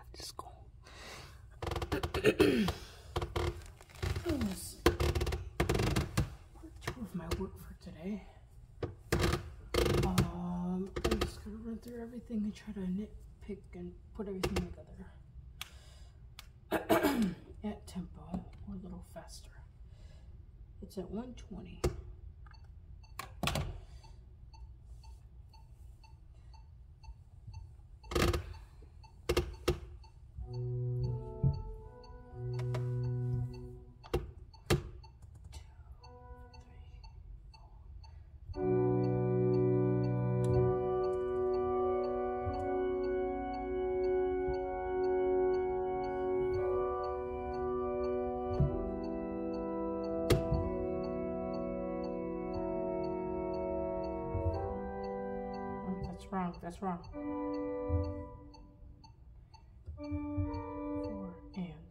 Just go. Part 2 of my work for today. I'm just gonna run through everything and try to nitpick and put everything together at tempo or a little faster. It's at 120. That's wrong. 4 and.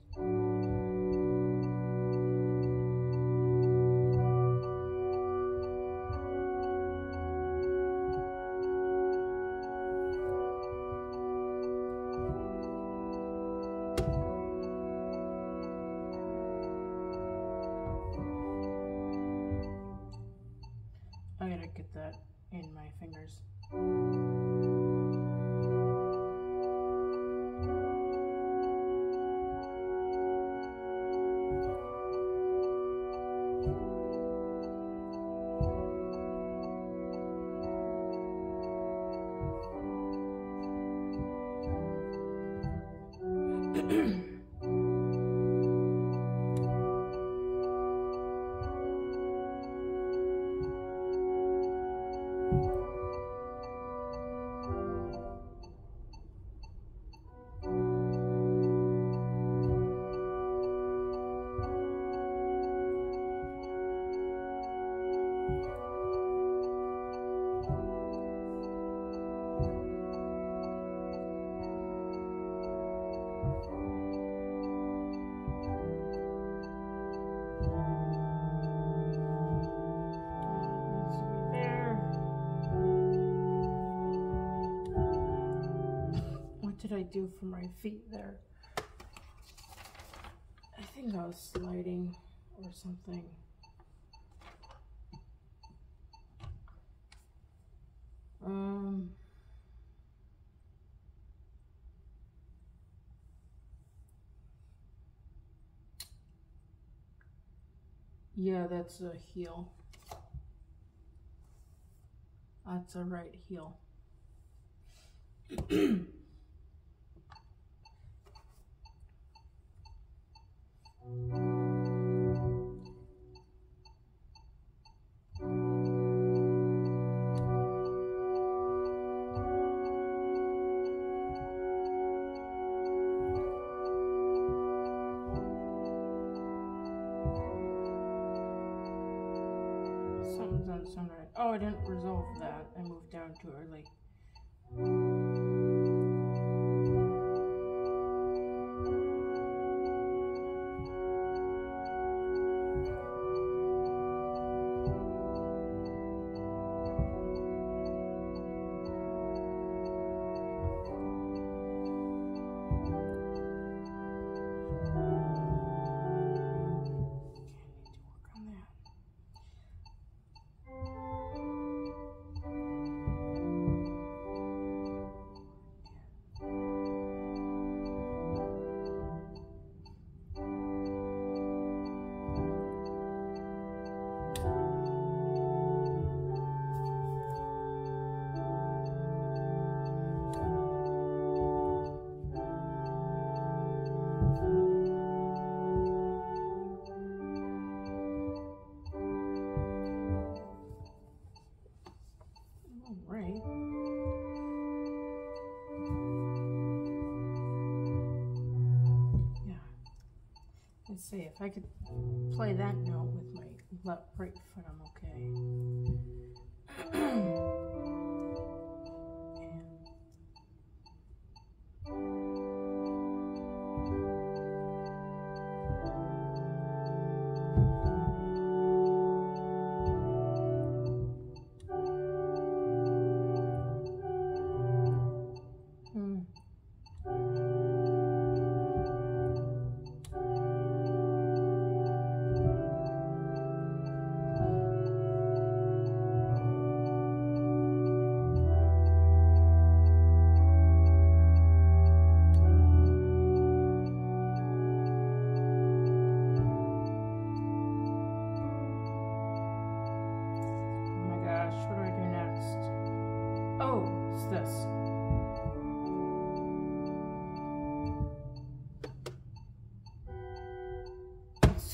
I gotta get that in my fingers. What did I do for my feet there? I think I was sliding or something. Yeah, that's a heel. That's a right heel. Something's on sound right. Oh, I didn't resolve that. I moved down too early. Right. Yeah. Let's see if I could play that note with my right foot. I'm okay.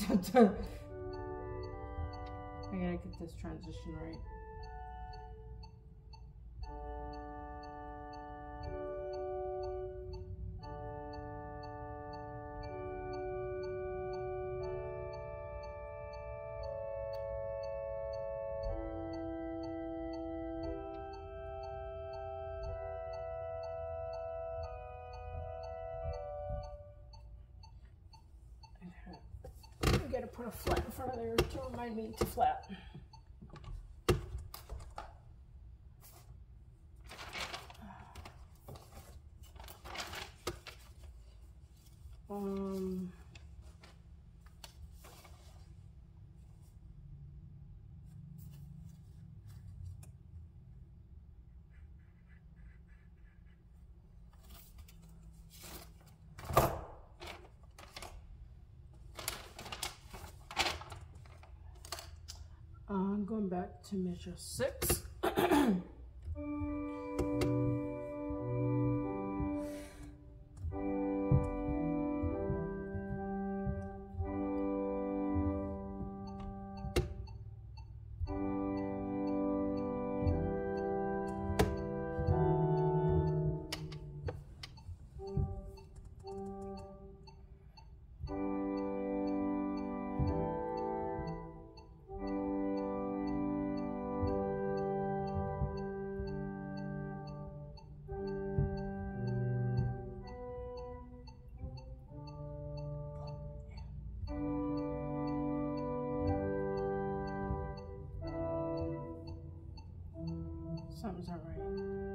I gotta get this transition right. I gotta put a flat in front of there to remind me to flat. I'm going back to measure 6. Something's not right.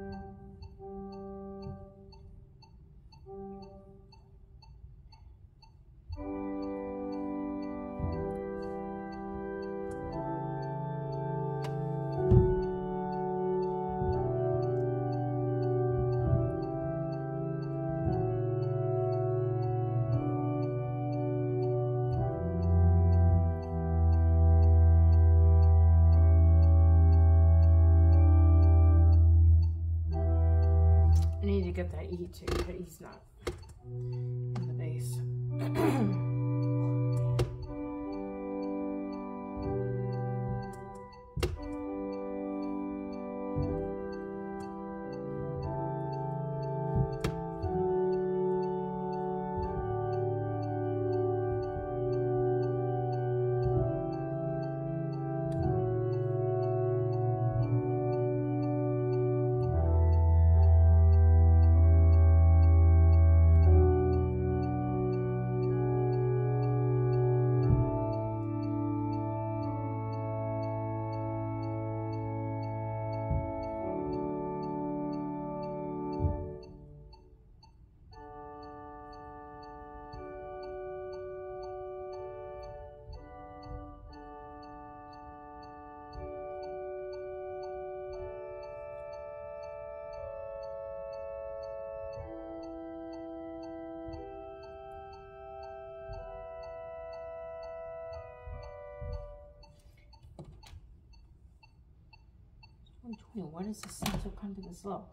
I need to get that E too, but he's not in the base. What is the central come to this low?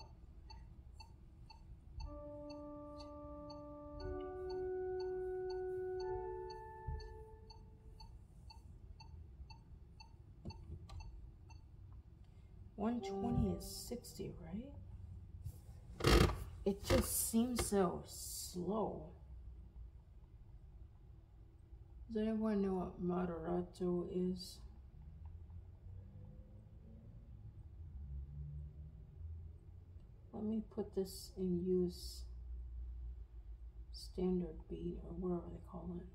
$120 is 60, right? It just seems so slow. Does anyone know what moderato is? Let me put this in use standard beat or whatever they call it.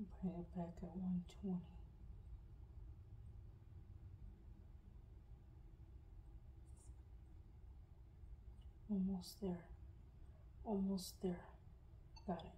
Bring it back at 120. Almost there. Almost there. Got it.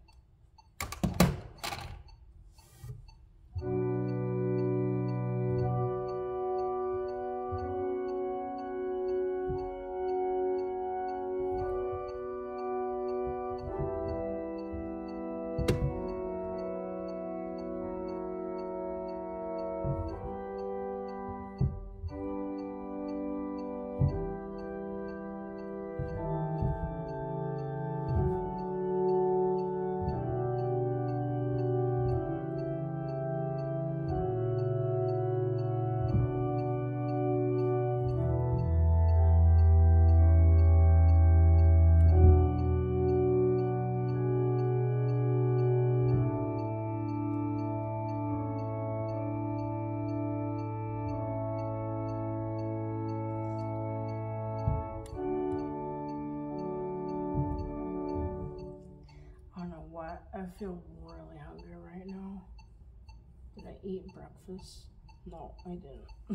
I feel really hungry right now. Did I eat breakfast? No, I didn't. I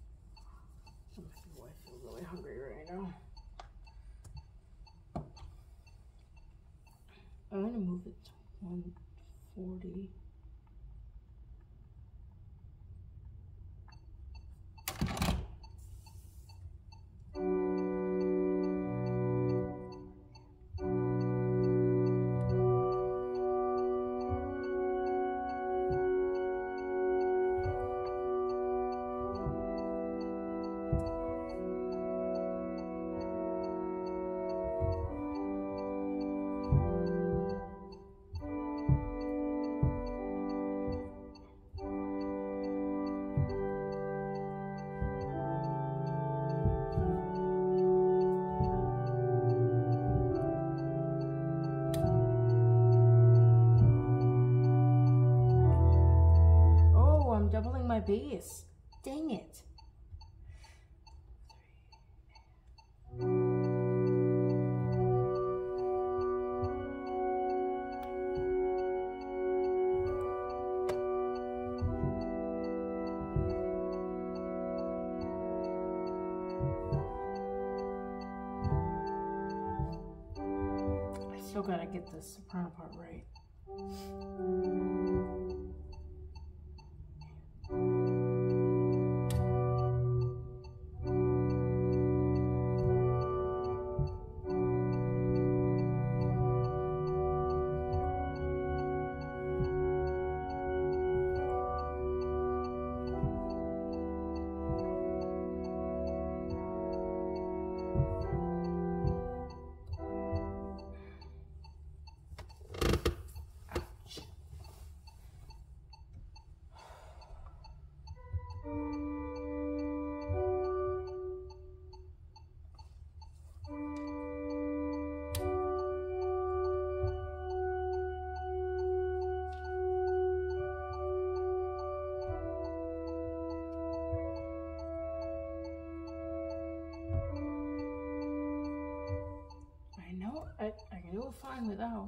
feel really hungry right now. I'm gonna move it to 140. Doubling my base. Dang it. I still gotta get the soprano part right. I can do it fine without.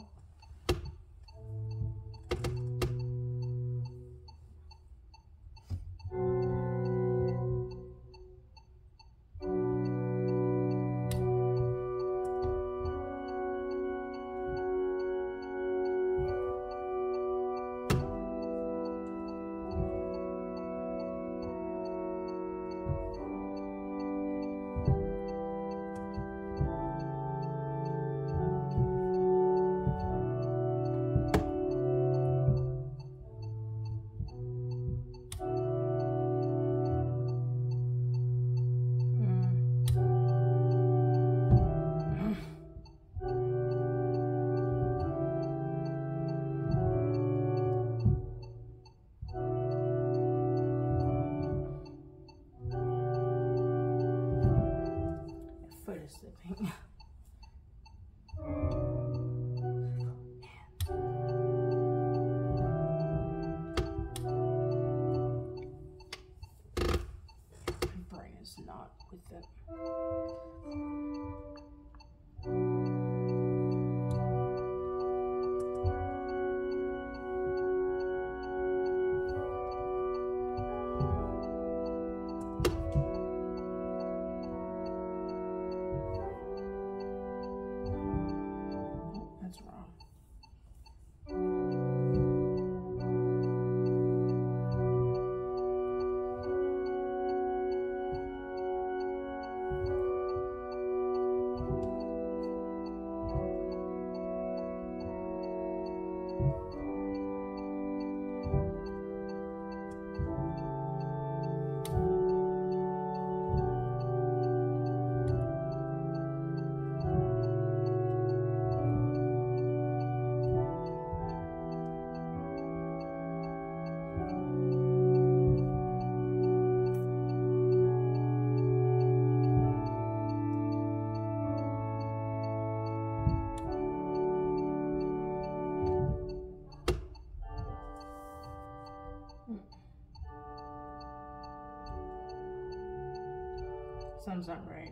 Sounds not right.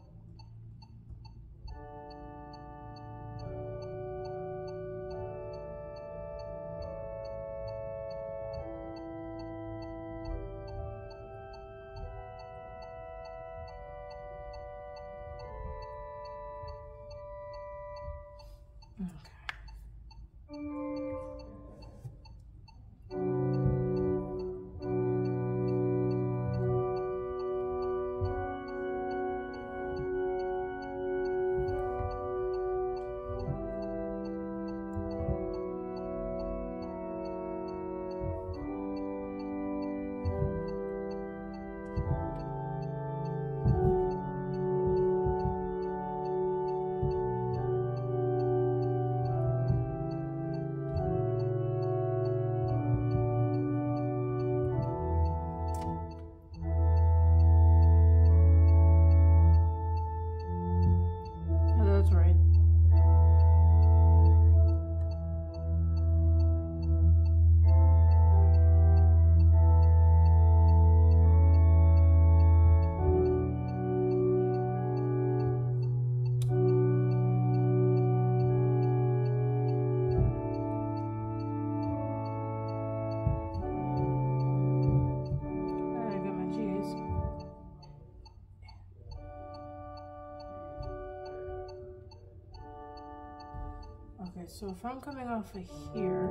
Okay, so if I'm coming off of here,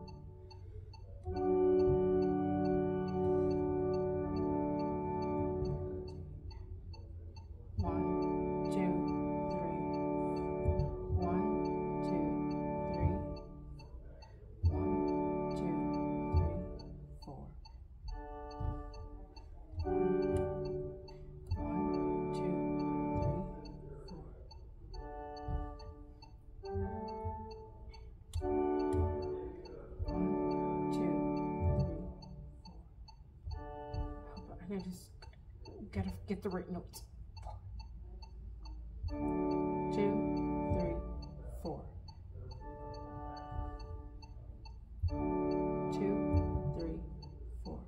I just gotta get the right notes. 2, 3, 4. 2, 3, 4.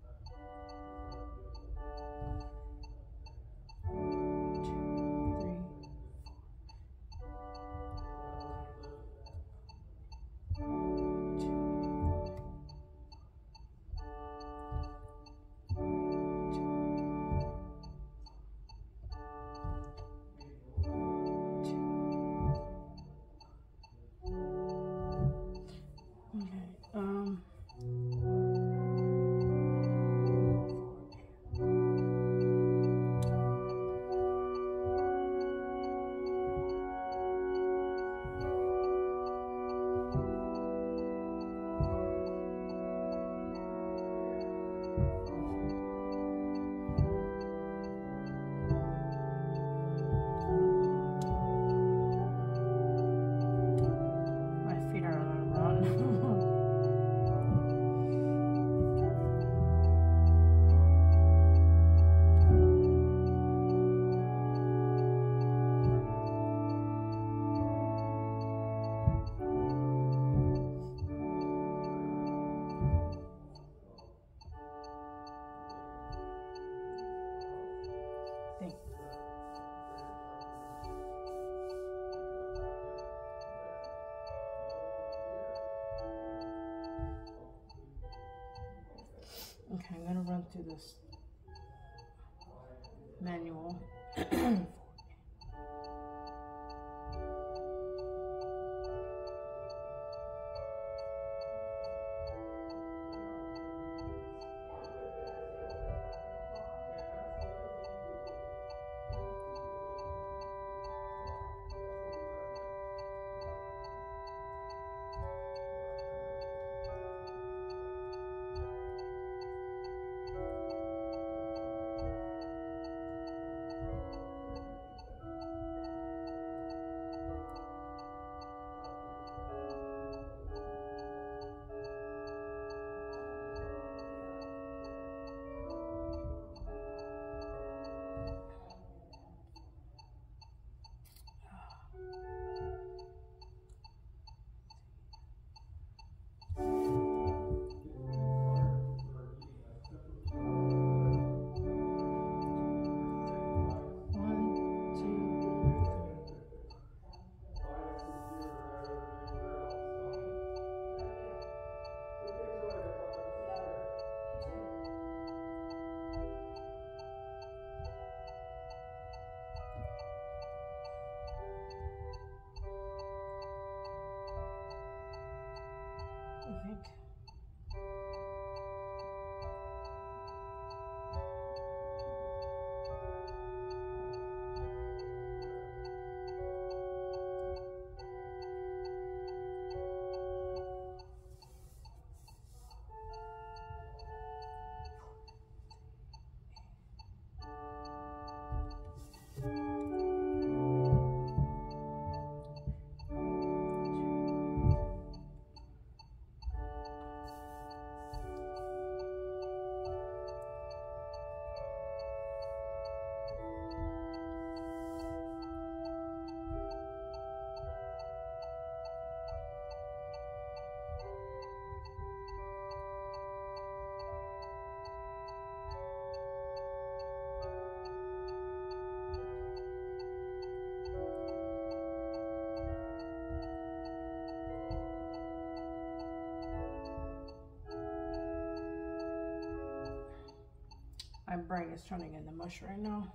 Okay, I'm gonna run through this manual. My brain is turning into mush right now.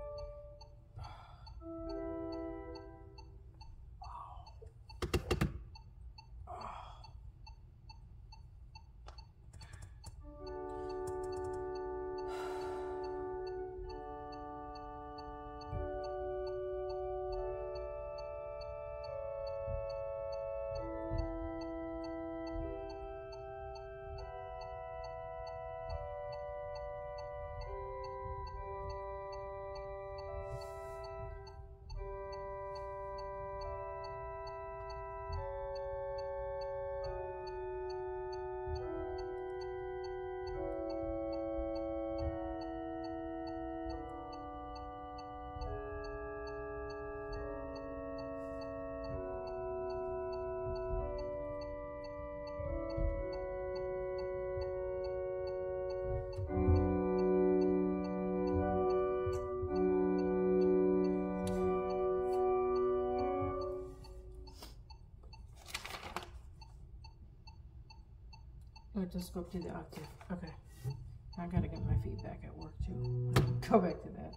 Just go up to the octave. Okay. I gotta get my feedback at work too. Go back to that.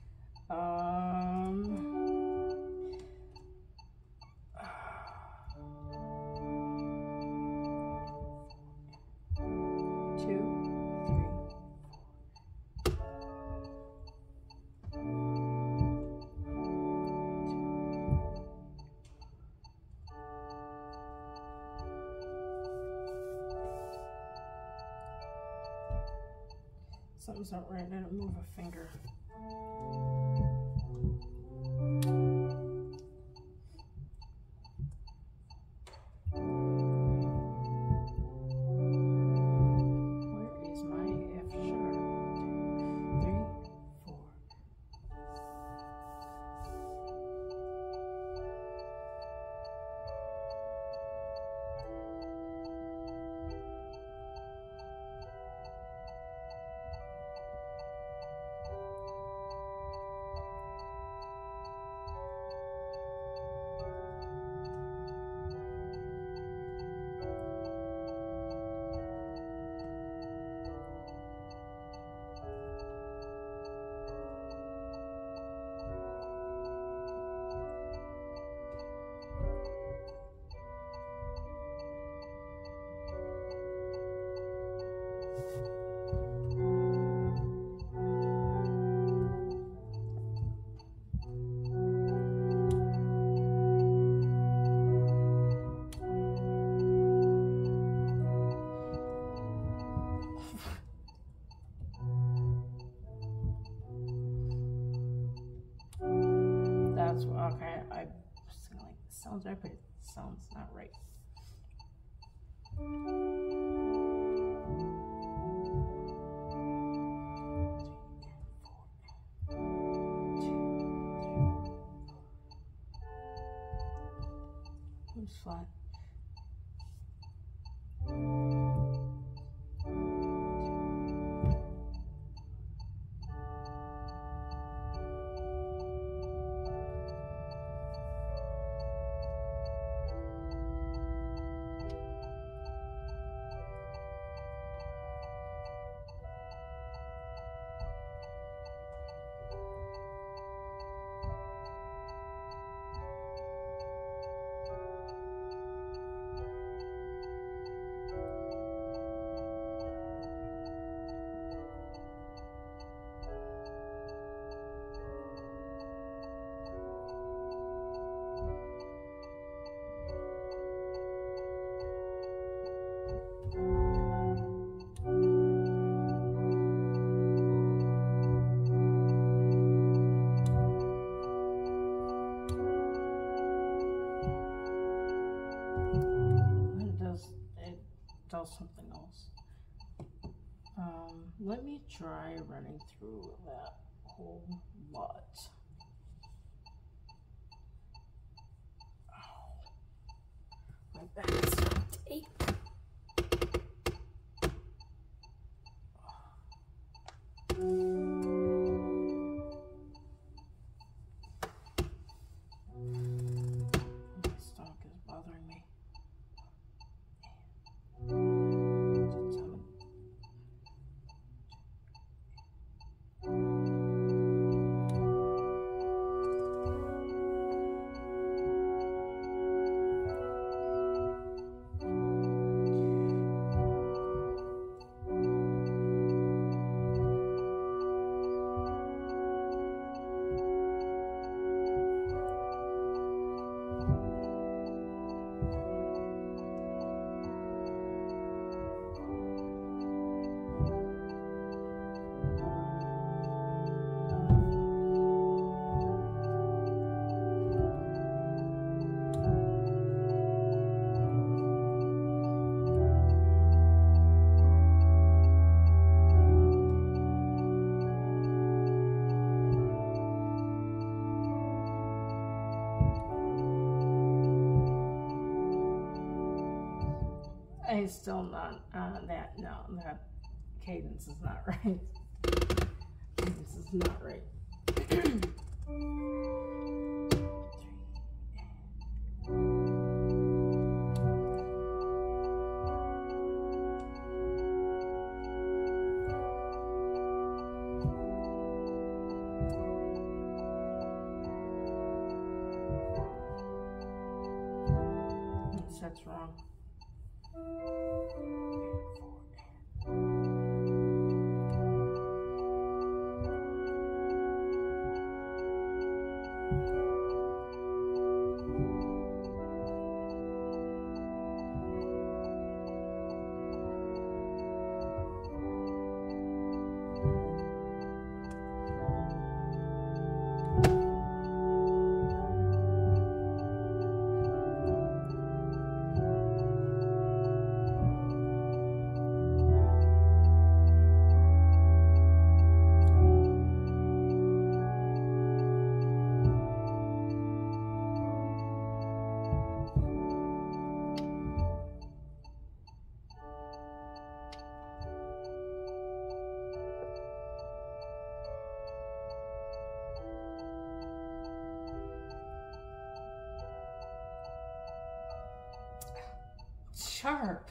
2, 3. Something's not right. I didn't move a finger. Where is my F sharp? 2, 3, 4. That's okay. I was like, it sounds right, but it sounds not right. 2, 3, 4. Who's flat? Does something else. Let me try running through that whole lot. Oh. My back is starting to ache. My stomach is bothering me. I still not that. No, that cadence is not right. Cadence is not right. That's wrong. Sharp.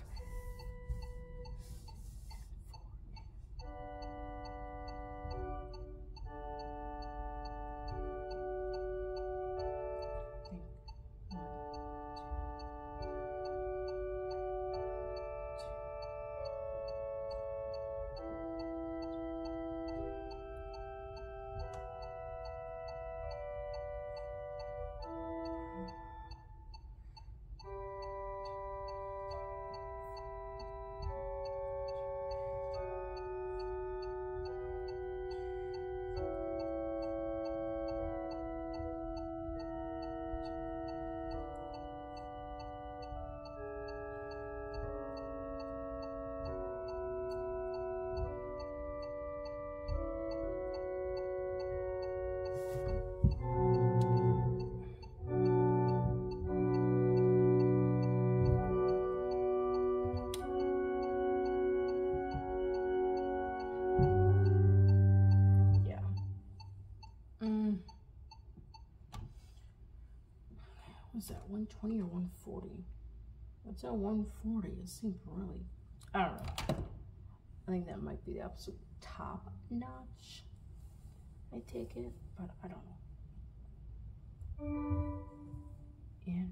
Was that 120 or 140? What's that 140? It seems really, I don't know. I think that might be the absolute top notch. I take it, but I don't know. And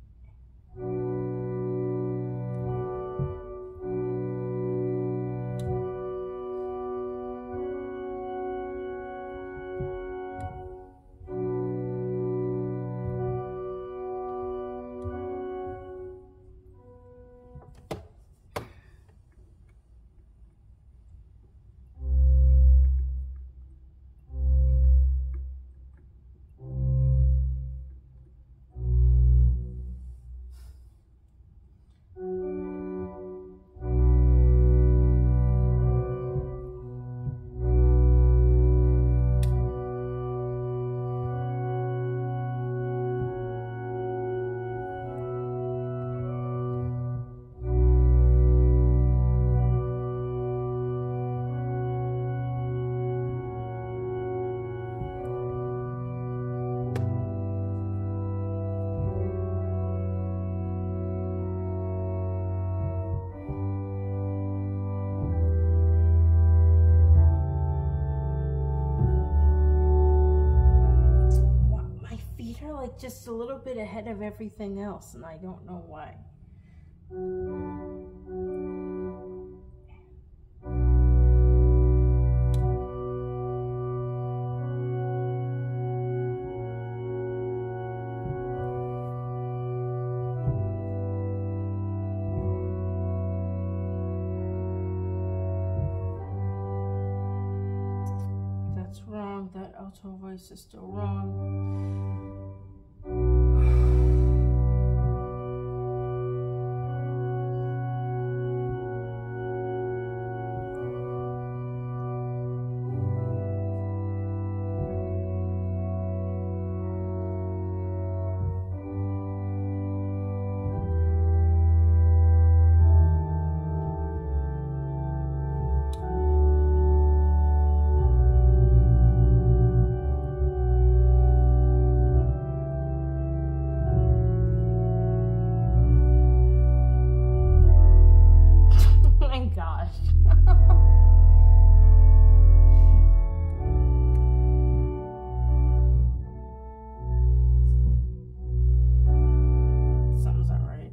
just a little bit ahead of everything else, and I don't know why. That's wrong. That alto voice is still wrong. Something's not right.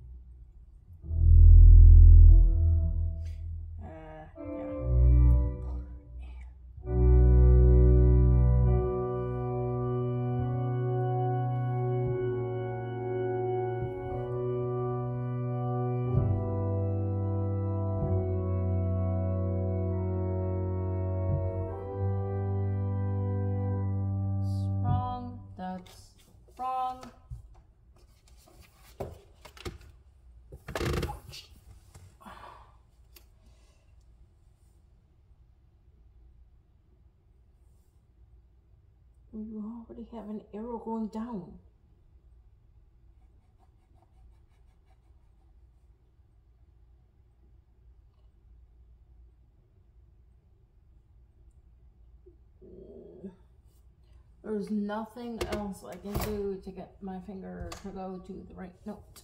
That's wrong. You already have an arrow going down. There's nothing else I can do to get my finger to go to the right note.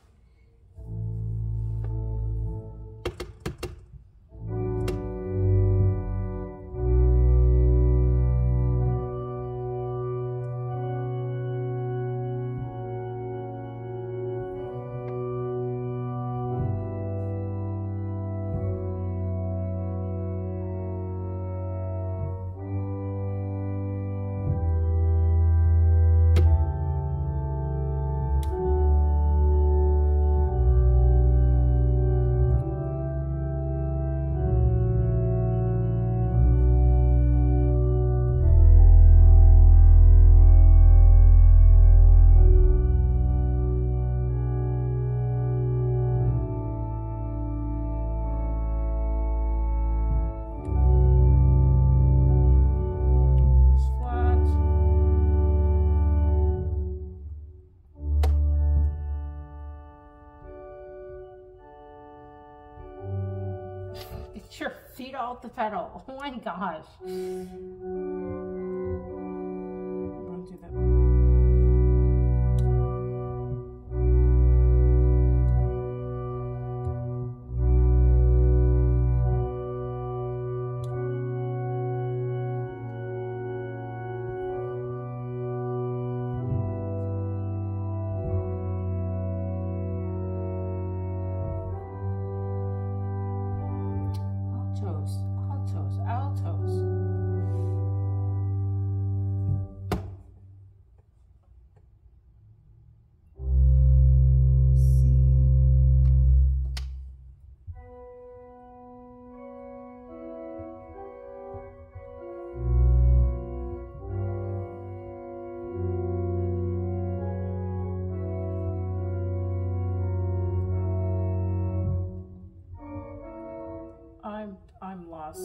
Get your feet off the pedal. Oh my gosh. I'm going to do that. Altos, altos. I'm lost.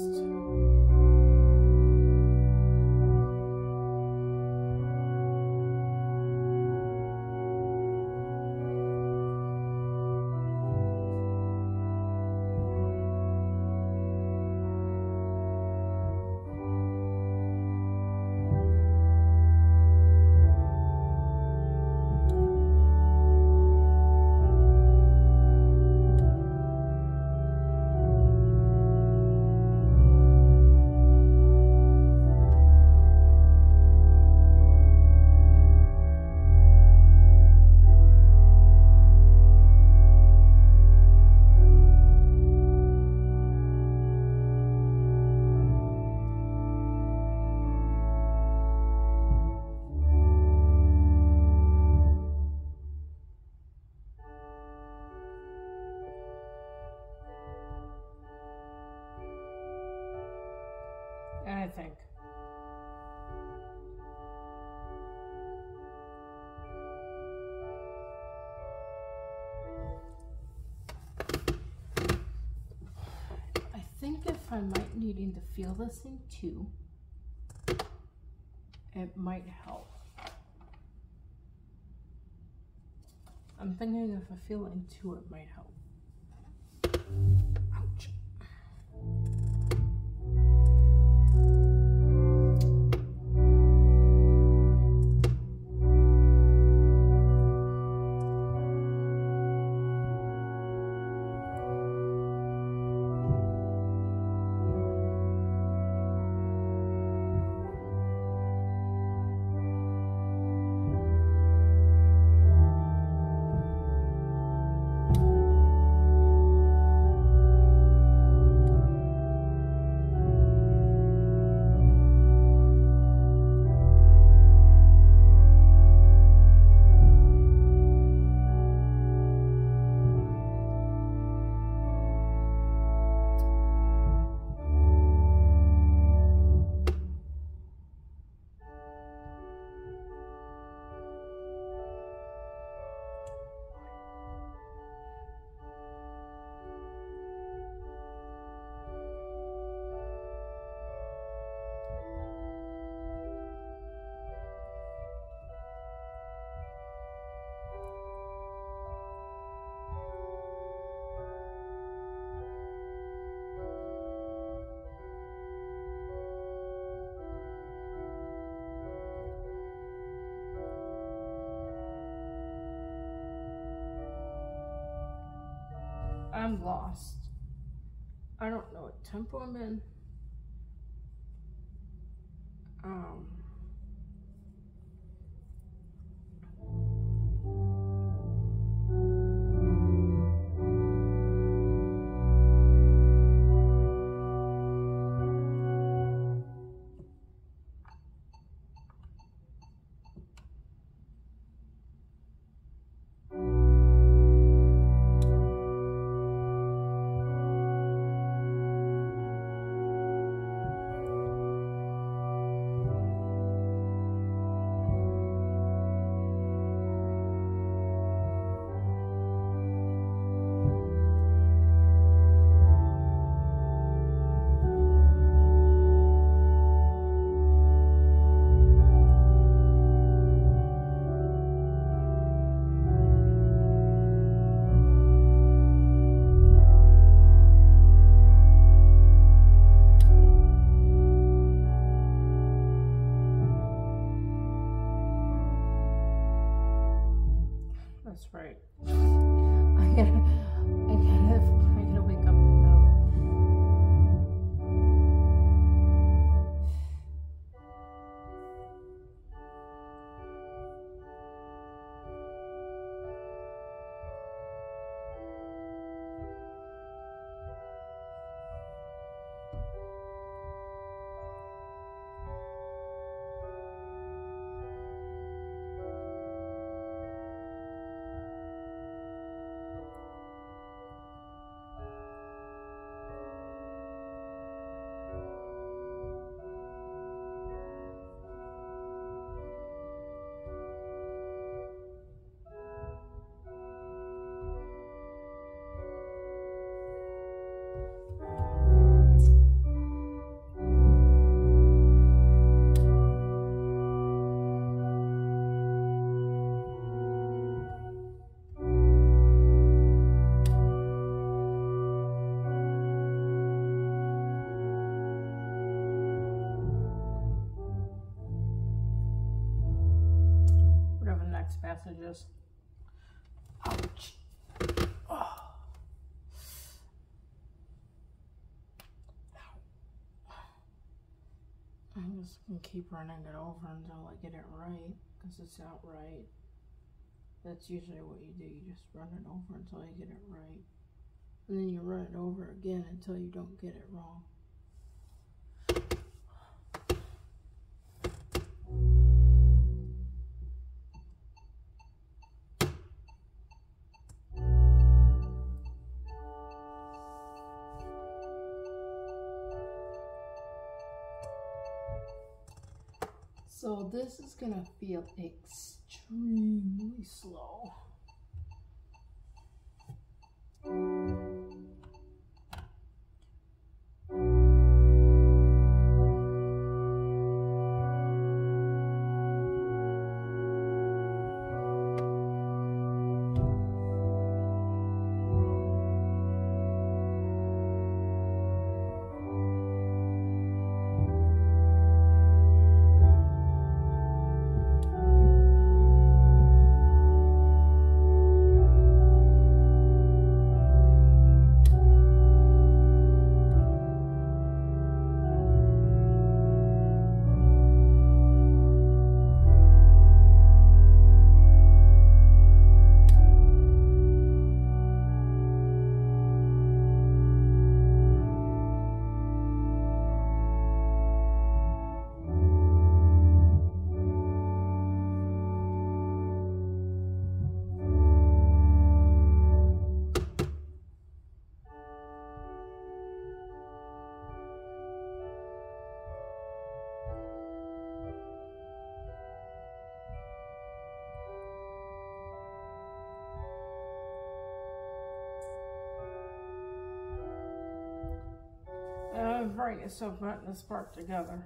I think. I think if I might needing to feel this thing too, it might help. I'm thinking if I feel into it might help. Ouch. I'm lost. I don't know what tempo I'm in. That's right. I gotta wake up and go. Whatever the next passage is. Ouch. Oh. I'm just gonna keep running it over until I get it right, because it's not right. That's usually what you do. You just run it over until you get it right. And then you run it over again until you don't get it wrong. So this is gonna feel extremely slow. Bring yourself putting this part together.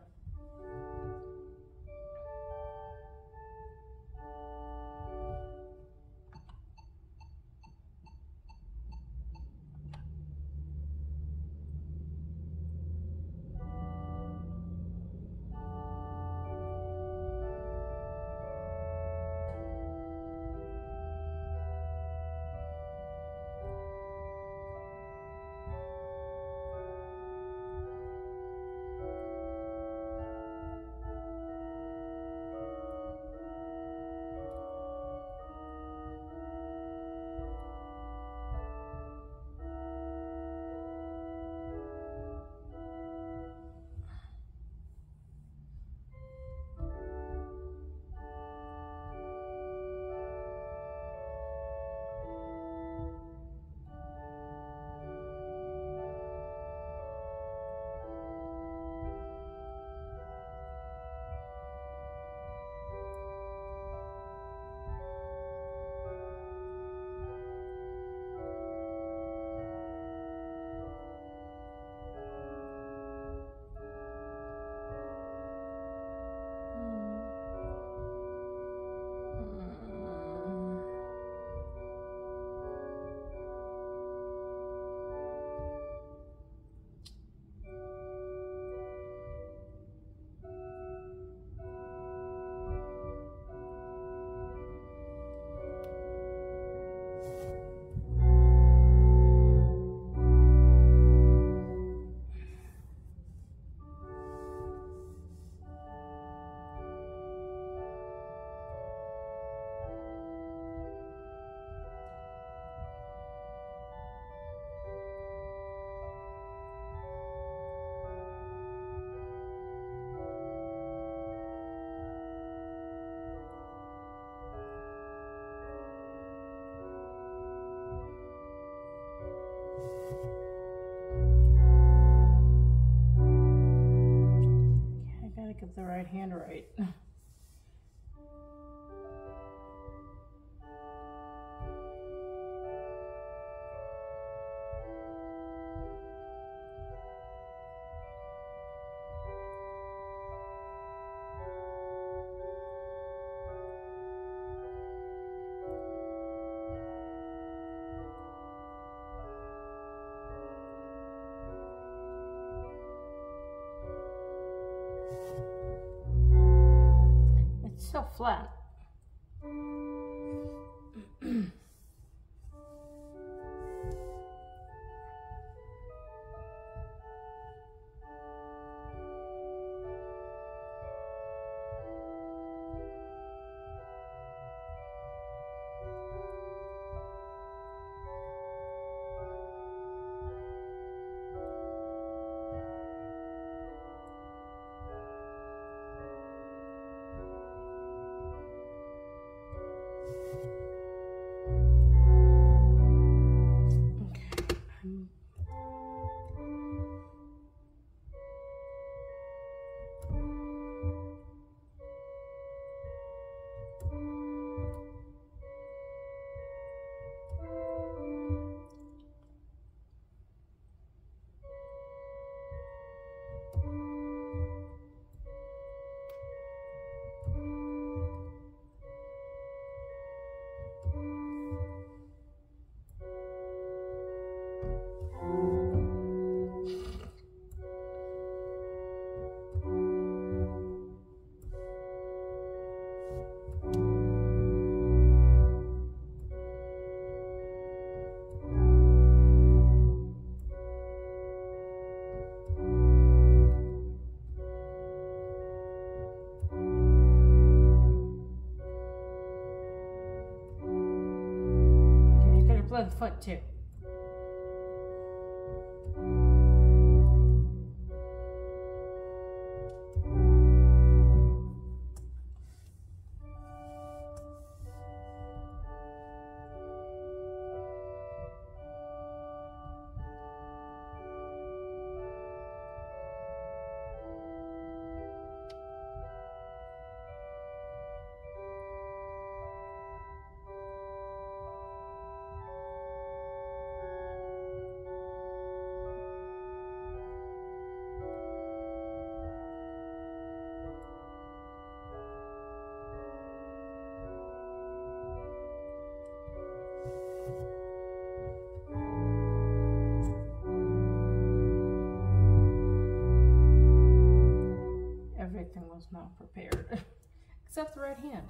so flat. The foot too. Everything was not prepared, except the right hand.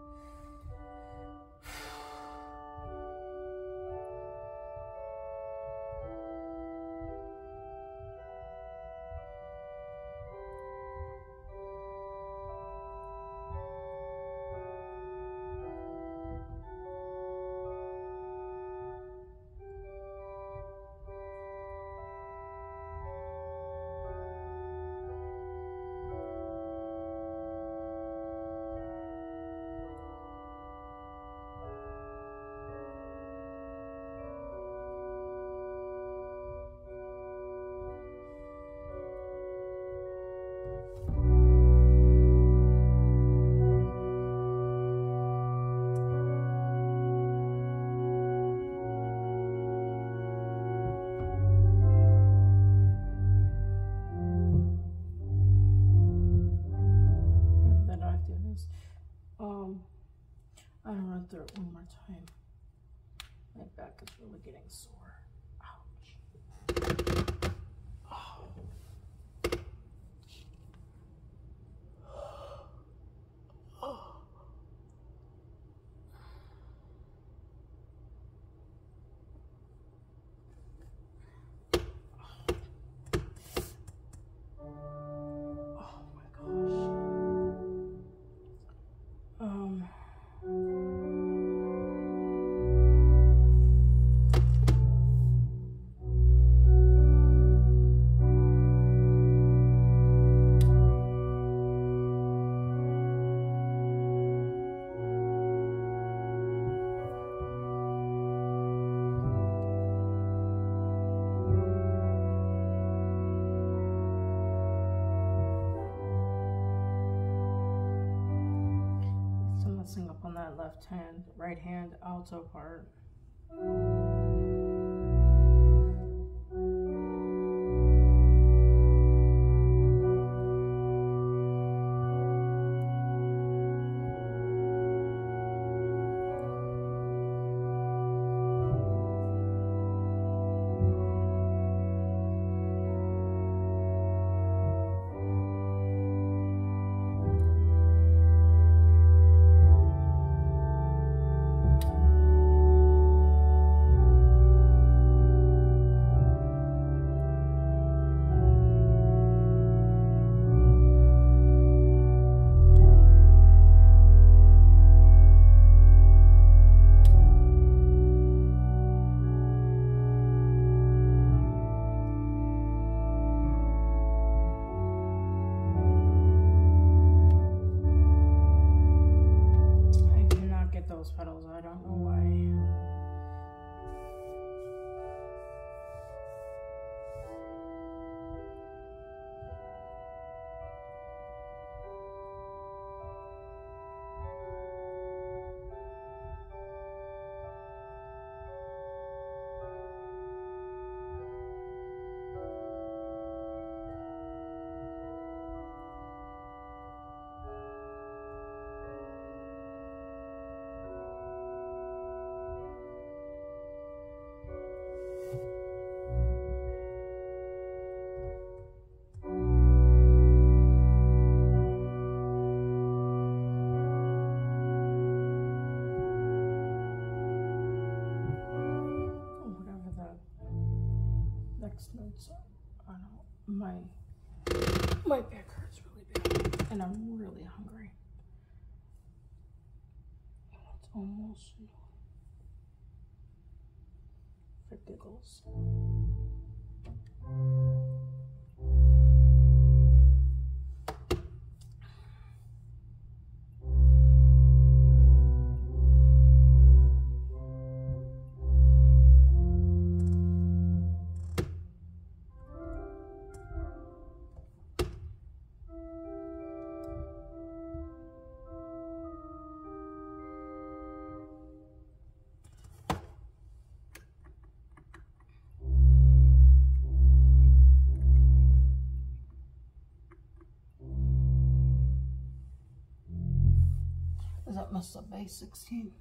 I don't run through it one more time. My back is really getting sore. Ouch. Oh. Oh. Oh my gosh. Up on that left hand, right hand alto part. next notes are, I don't know, my back hurts really bad, and I'm really hungry. It's almost for giggles. Is that messed up base 16?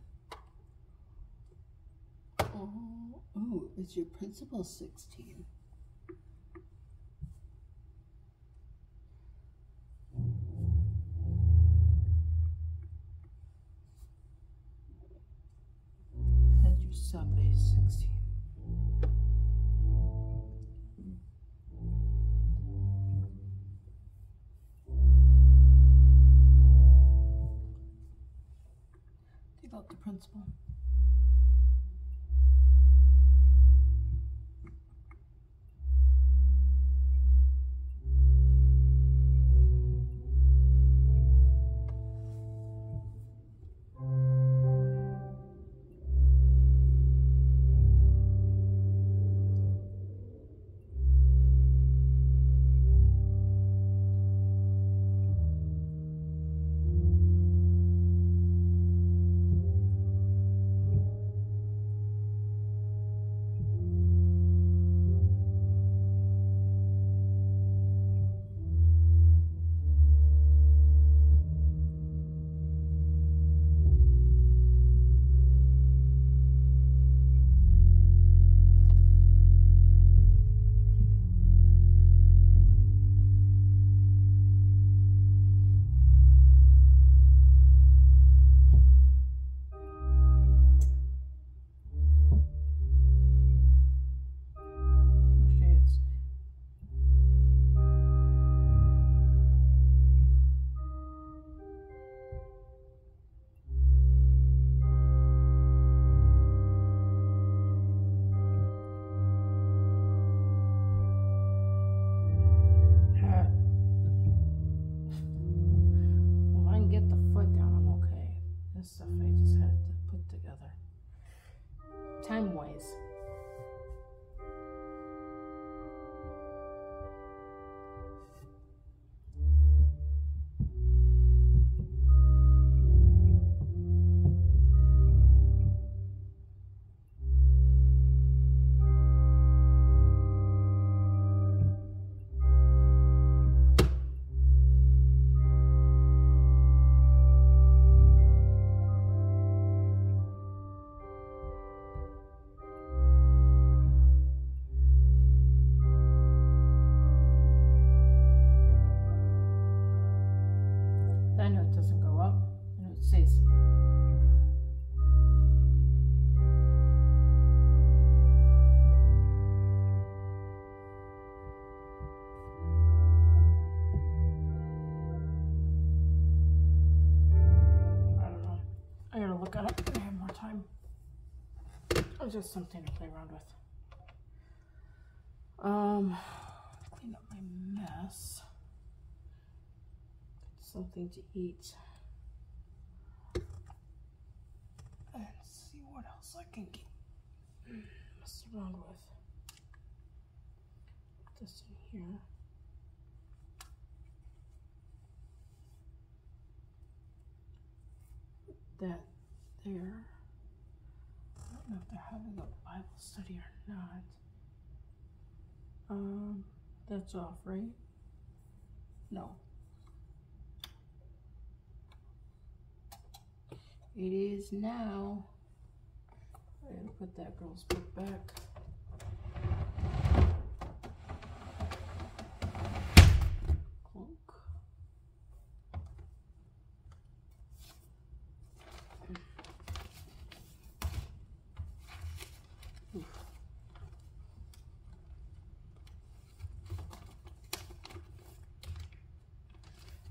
Oh, ooh, it's your principal 16. That's your sub base 16. Take out the principal. Stuff I just had to put together time-wise. I know it doesn't go up. I know it stays. I don't know. I gotta look at it when I have more time. It's just something to play around with. Clean up my mess. Something to eat. And see what else I can get. Mess around with. Put this in here. Put that there. I don't know if they're having a Bible study or not. That's off, right? No. It is now. I gotta put that girl's book back. Clunk. Oof.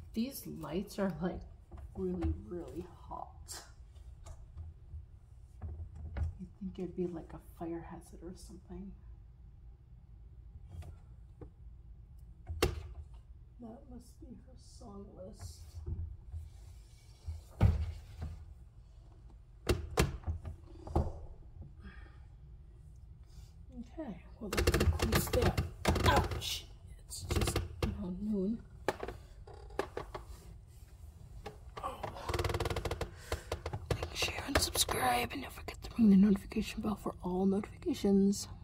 These lights are like really, really hot. You'd think it'd be like a fire hazard or something. That must be her song list. Okay, well that concludes that. Ouch! It's just around noon. Like, share, and subscribe, and don't forget to ring the notification bell for all notifications.